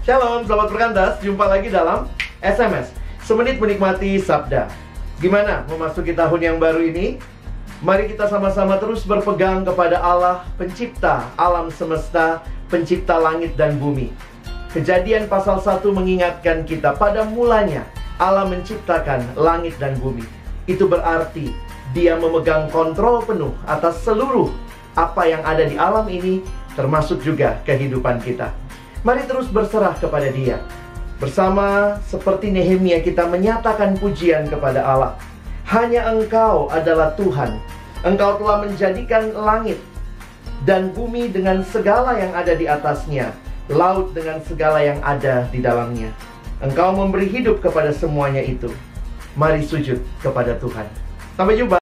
Shalom, selamat berkantas. Jumpa lagi dalam SMS Semenit Menikmati Sabda. Gimana memasuki tahun yang baru ini? Mari kita sama-sama terus berpegang kepada Allah, pencipta alam semesta, pencipta langit dan bumi. Kejadian pasal 1 mengingatkan kita, pada mulanya Allah menciptakan langit dan bumi. Itu berarti Dia memegang kontrol penuh atas seluruh apa yang ada di alam ini, termasuk juga kehidupan kita. Mari terus berserah kepada Dia. Bersama seperti Nehemia kita menyatakan pujian kepada Allah. Hanya Engkau adalah Tuhan. Engkau telah menjadikan langit dan bumi dengan segala yang ada di atasnya, laut dengan segala yang ada di dalamnya. Engkau memberi hidup kepada semuanya itu. Mari sujud kepada Tuhan. Sampai jumpa.